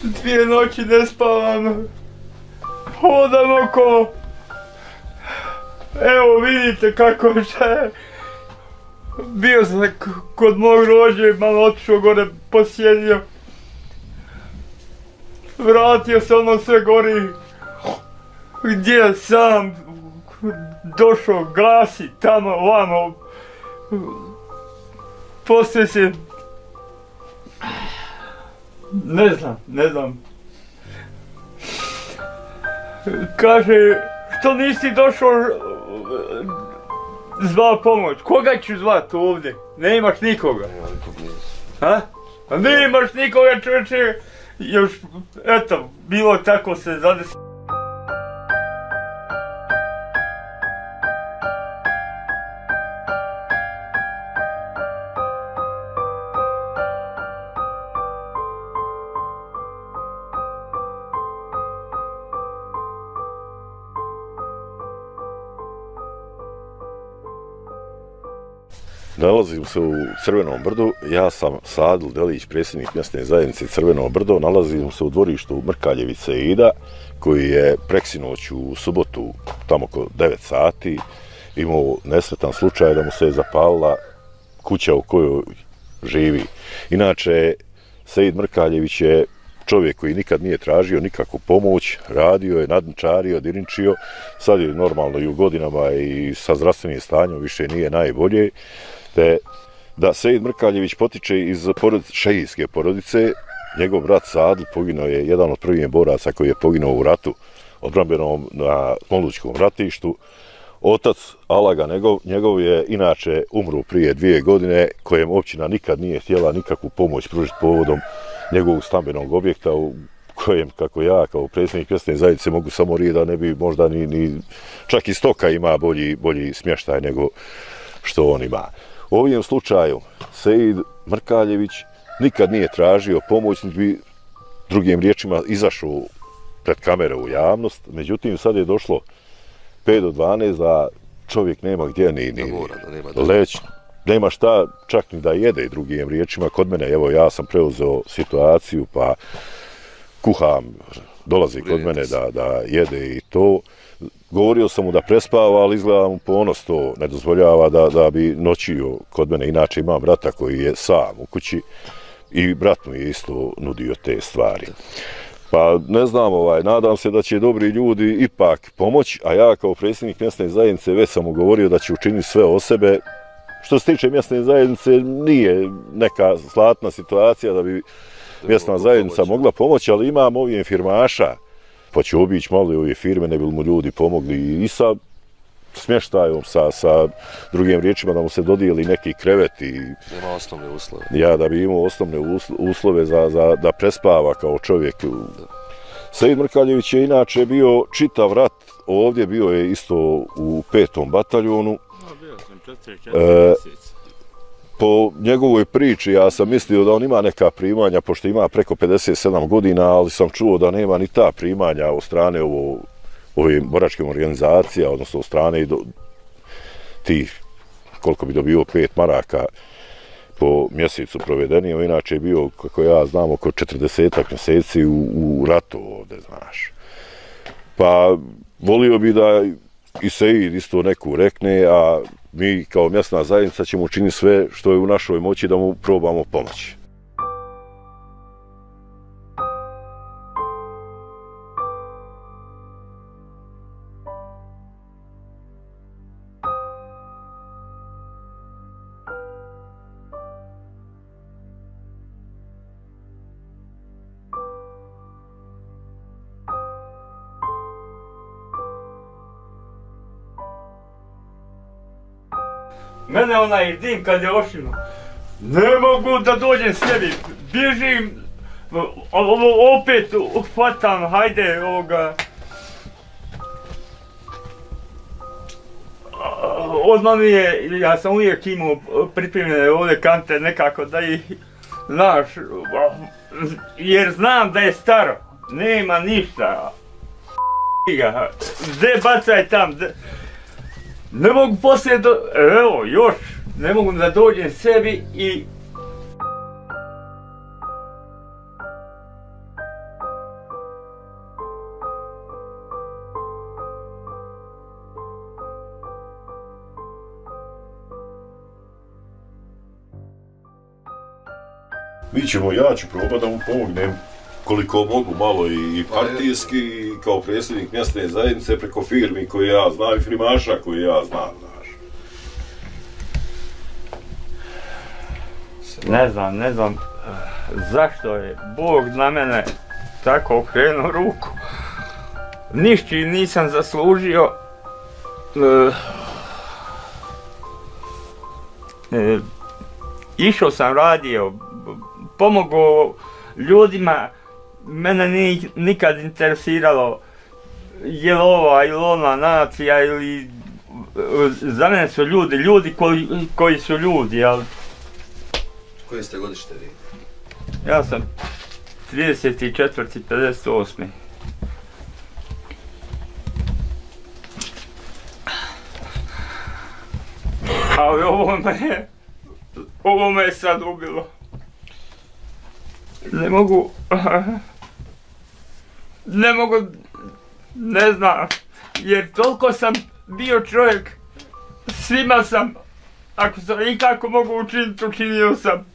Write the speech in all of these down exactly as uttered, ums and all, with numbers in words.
Dvije noći ne spavam. Hodam okolo. Evo vidite kako je. Bio sam kod mog rođe, malo otišao gore, posjedio. Vratio se ono sve gori. Gdje sam došao, gasi tamo, ovamo. Poslije se... Ne znam, ne znam. Kaže, što nisi došao zvao pomoć? Koga ću zvat ovdje? Ne imaš nikoga. Ha? A ne imaš nikoga, čovječe. Još, eto, bilo tako se zadesi. Nalazim se u Crvenom brdu, ja sam Sadil Delić, predsjednik mjesne zajednice Crveno brdo, nalazim se u dvorištu Mrkaljevice Ida, koji je preksinoć u subotu, tamo oko devet sati, imao nesretan slučaj da mu se je zapalila kuća u kojoj živi. Inače, Sejid Mrkaljević je čovjek koji nikad nije tražio nikakvu pomoć, radio je, nadničario, dirinčio, sad je normalno i u godinama i sa zdravstvenim stanjem više nije najbolje, te da Sejid Mrkaljević potiče iz porodice, šehijske porodice, njegov brat Sadil poginuo je jedan od prvih boraca koji je poginuo u ratu odbrambenom na Smolućkom ratištu. Otac Alaga njegov, njegov je inače umro prije dvije godine, kojem općina nikad nije htjela nikakvu pomoć pružiti povodom njegovog stambenog objekta u kojem, kako ja kao predsjednik mjesne zajednice mogu samo reći da ne bi možda ni, ni čak i stoka ima bolji, bolji smještaj nego što on ima. U ovom slučaju Sejid Mrkaljević nikad nije tražio pomoć, niti bi drugim riječima izašao pred kamere u javnost, međutim sad je došlo pet do dvanaest da čovjek nema gdje ni, ni leći, nema šta čak ni da jede, drugim riječima. Kod mene, evo ja sam preuzeo situaciju pa kuham, dolazi kod mene da, da jede i to. Govorio sam mu da prespava, ali izgleda mu ponos to ne dozvoljava da, da bi noćio kod mene. Inače imam brata koji je sam u kući i brat mu je isto nudio te stvari. Pa ne znam, ovaj, nadam se da će dobri ljudi ipak pomoći, a ja kao predsjednik mjesne zajednice već sam mu govorio da će učiniti sve o sebe. Što se tiče mjesne zajednice, nije neka zlatna situacija da bi mjesna zajednica mogla pomoći, ali imam ovih firmaša, pa ću obići malo ove firme, ne bi mu ljudi pomogli i sa smještajom, sa, sa drugim riječima da mu se dodijeli neki krevet i... Ima osnovne uslove. Ja, da bi imao osnovne uslove za, za, da prespava kao čovjek. Da. Sejid Mrkaljević je inače bio čitav rat, ovdje bio je isto u petom bataljonu. No, bio sam četiri, četiri e, mjeseca. Po njegovoj priči ja sam mislio da on ima neka primanja, pošto ima preko pedeset sedam godina, ali sam čuo da nema ni ta primanja od strane ovo, ove boračke organizacija, odnosno od strane do, tih, koliko bi dobio pet maraka po mjesecu provedenijom. Inače je bio, kako ja znam, oko četrdesetak mjeseci u, u ratu ovdje, znaš. Pa volio bi da i Sejid isto neku rekne, a mi kao mjesna zajednica ćemo učiniti sve što je u našoj moći da mu probamo pomoći. Mene onaj dim kad je ošino, ne mogu da dođem sebi, bježim, ovo opet uhvatam, hajde ovoga, odmah mi je, ja sam uvijek imao pripremljene ovdje kante nekako da ih, znaš, jer znam da je staro, nema ništa, gdje bacaj tam, de, ne mogu poslije do... Evo, još, ne mogu da dođem sebi i... Mi ćemo, ja ću probati da mu pomognem koliko mogu, malo i partijski, i kao predsjednik mjesne zajednice preko firmi koje ja znam i firmaša koje ja znam, znaš. Ne znam, ne znam zašto je Bog na mene tako okrenuo ruku. Nišći nisam zaslužio. E, e, išao sam radio, pomogao ljudima, mene nije nikad interesiralo je li ova ili ona nacija ili za mene su ljudi, ljudi koji, koji su ljudi, ali... Koje ste godište vi? Ja sam trideset četvrti pedeset osmi Ali ovo me, ovo me je sad ubilo. Ne mogu, ne mogu, ne znam, jer toliko sam bio čovjek, svima sam, ako sam ikako mogu učiniti, učinio sam.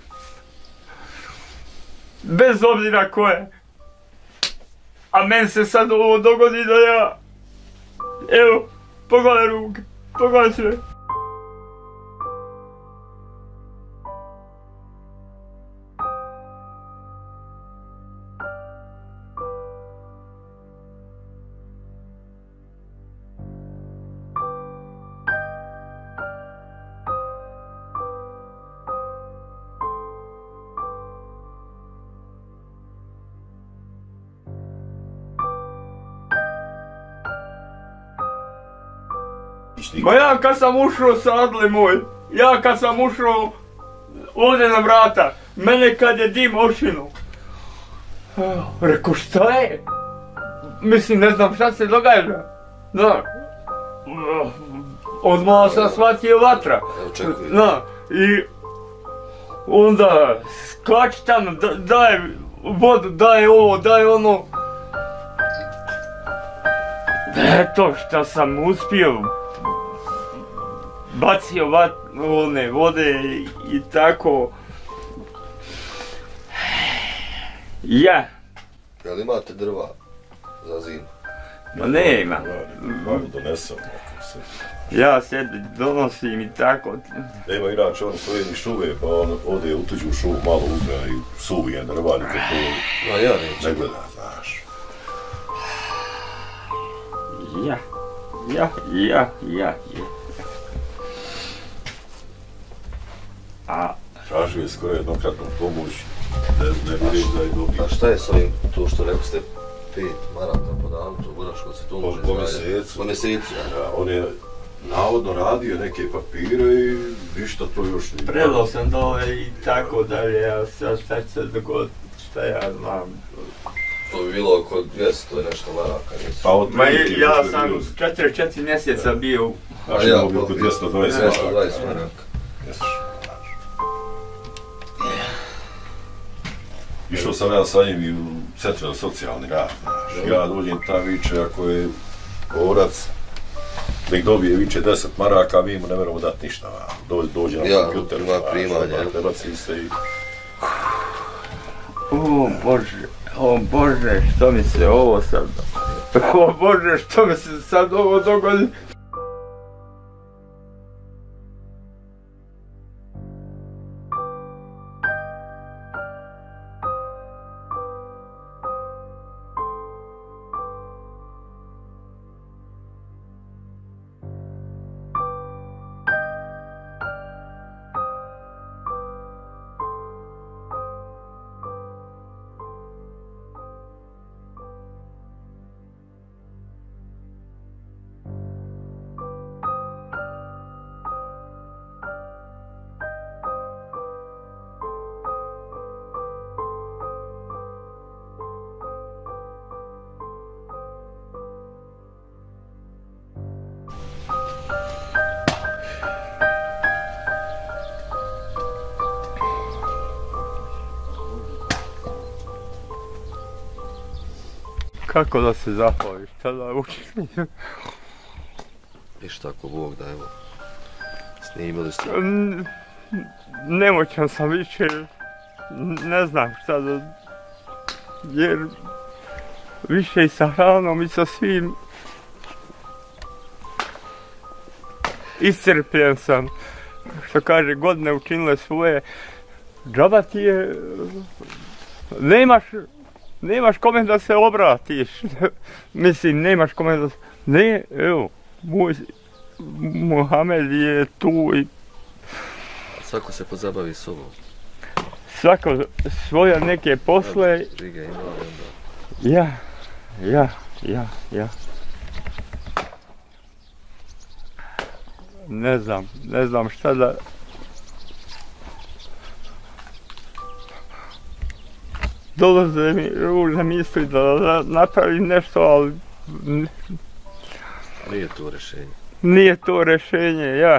Bez obzira ko je. A meni se sad ovo dogodi da ja, evo, pogledaj ruke, pogledaj sve. Ma ja kad sam ušao sadle moj, ja kad sam ušao ovdje na vrata, mene kad je dim ošinu. Reko šta je? Mislim ne znam šta se događa. Da. Odmah sam shvatio vatra. Da. I onda skači tamo, daj vodu, daj ovo, daj ono. Eto šta sam uspio. Bacio vat, one vode i, i tako. Ja. Jel imate drva za zimu? Ma ne ima. Malo donesem. Ja se donosim i tako. Nema inače on svoje ni šume, pa on ode u tuđu šumu, malo uzme i suvije drva, neka to Ma ja neću. ne gleda, znaš. Ja, ja, ja, ja, ja. A... Tražio je skoro jednokratnu pomoć, ne, ne vidim da je dobio. A šta je s ovim, to što rekli ste, pet maraka po danu, to Boraškovac se to može Po mjesecu. Po mjesecu, ja. Ja, on je navodno radio neke papire i ništa to još nije. Predao sam dole i tako dalje, a sad šta će se dogoditi, šta ja znam. To bi bilo oko dvjesto i nešto maraka, nisu. Pa od Ma ja sam četiri četiri mjeseca bio. A ja bi oko dvjesto dvadeset maraka. dvjesto dvadeset maraka. Išao sam ja sa njim i u centru za socijalni rad, znaš. Ja dođem tam viče, ako je borac, nek dobije viče deset maraka, mi mu ne moramo dati ništa, dođe, dođe na ja, kompjuter, ima primanje, prebaci se i... O Bože, o Bože, što mi se ovo sad... O Bože, što mi se sad ovo dogodi? Kako da se zahvališ, šta da učiš? Ništa ako Bog da, evo. Snimili ste. Nemoćan sam više. ne znam šta da... Jer više i sa hranom i sa svim iscrpljen sam. Što kaže, godine učinile svoje. Džaba ti je... Nemaš... Nemaš kome da se obratiš. Mislim, nemaš kome da se... Ne, evo, moj... Mohamed je tu i... Svako se pozabavi sobom. Svako svoje neke posle... Briga ima, onda... Ja, ja, ja, ja. Ne znam, ne znam šta da... Dolaze mi ružne misli da napravim nešto, ali... Nije to rješenje. Nije to rješenje, ja.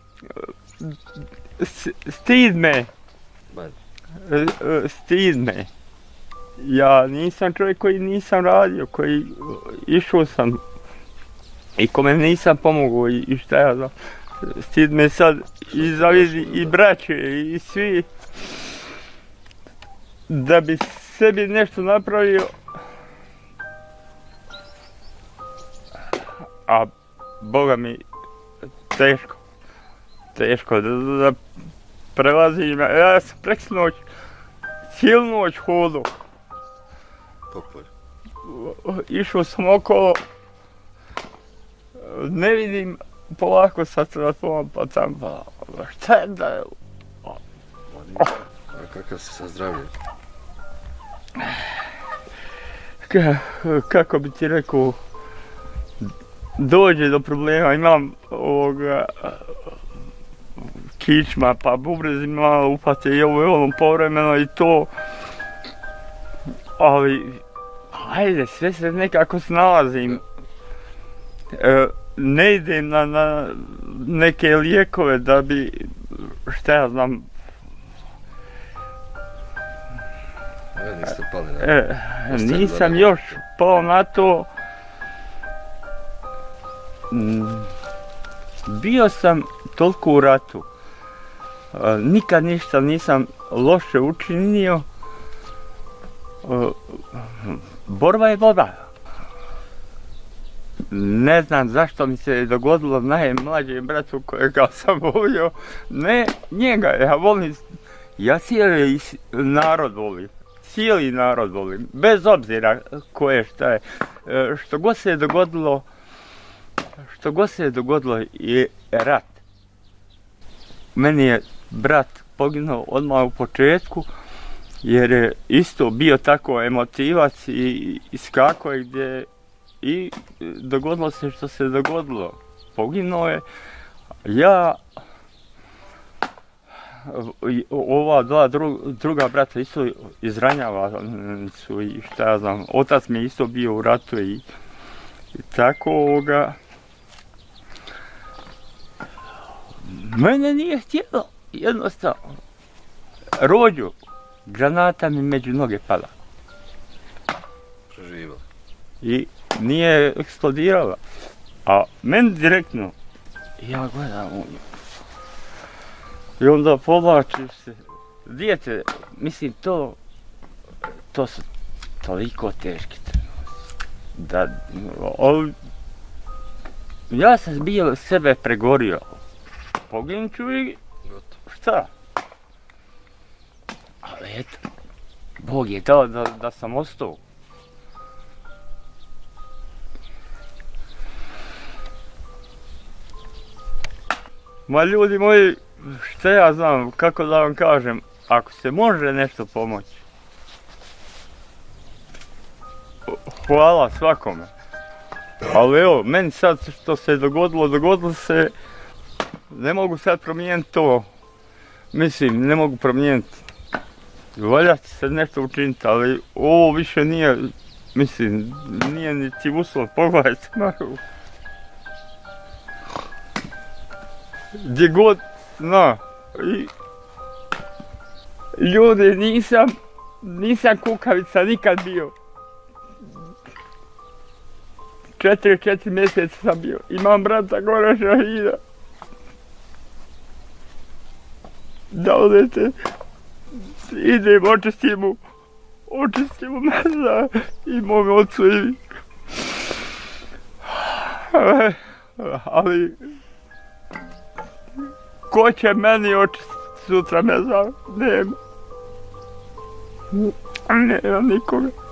Stid me. Stid me. Ja nisam čovjek koji nisam radio, koji išao sam i kome nisam pomogao i šta ja znam. Stid me sad i zavidi i braće i svi. Da bi sebi nešto napravio. A Boga mi teško. Teško da, da prelazim. Ja sam preks noć, cijelu noć hodao. Išao sam okolo, ne vidim, polako sa telefonom, pa tam, pa šta je da je? A kakav si sa zdravljem? Ka, kako bi ti rekao, dođe do problema, imam ovoga kičma, pa bubrezi malo upate i ovo i ono povremeno i to, ali ajde, sve se nekako snalazim. E, ne idem na, na neke lijekove da bi, šta ja znam... E, niste pali na... E, nisam još pao na to. Bio sam toliko u ratu. E, nikad ništa nisam loše učinio. E, borba je borba. Ne znam zašto mi se dogodilo najmlađem bratu kojega sam volio. Ne njega, ja volim, ja cijeli narod volim. Cijeli narod volim, bez obzira ko je šta je. E, što god se je dogodilo, što god se je dogodilo je rat. Meni je brat poginuo odmah u početku, jer je isto bio tako emotivac i iskako je gdje i dogodilo se što se dogodilo. Poginuo je, ja, ova dva dru, druga brata isto izranjava su i šta ja znam, otac mi je isto bio u ratu i, i tako ovoga. Mene nije htjelo, jednostavno. Rođu, granata mi među noge pala. Preživjela. I nije eksplodirala. A meni direktno, ja gledam u nju. I onda povlačiš se. Dijete, mislim to, to su toliko teški trenuci. Da, ali, ja sam bio sebe pregorio. Poginut ću i šta? Ali eto, Bog je dao da, da sam ostao. Ma ljudi moji, šta ja znam, kako da vam kažem, ako se može nešto pomoći, hvala svakome. Ali evo, meni sad što se dogodilo, dogodilo se, ne mogu sad promijeniti to. Mislim, ne mogu promijeniti. Valja će se nešto učiniti, ali ovo više nije, mislim, nije niti uslov, pogledajte malo. Gdje god, no, i ljudi, nisam, nisam kukavica nikad bio. Četiri, četiri mjeseca sam bio, imam brata gore šahida. Da odete, idem, očistim mu, očistim mu meza i mome ocu i... Ali... Ko će meni očistiti sutra meza? Nema. Nema nikoga.